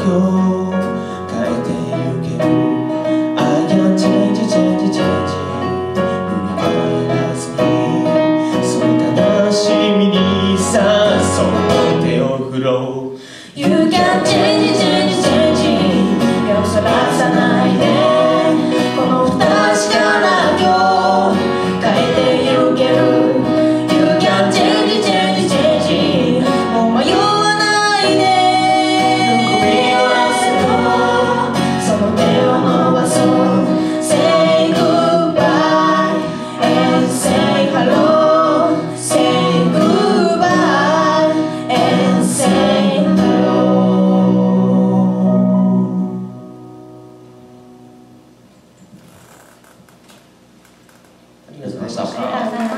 今日変えてゆける I can change, change, change 振り返らずにその悲しみにさその手を振ろう You can change, change, change 目をそらさないでこの不確かな今日変えてゆける You can change, change, change もう迷わないで首を合わせとその手を伸ばそう Say goodbye and say hello Say goodbye and say hello ありがとうございました。 ありがとうございます。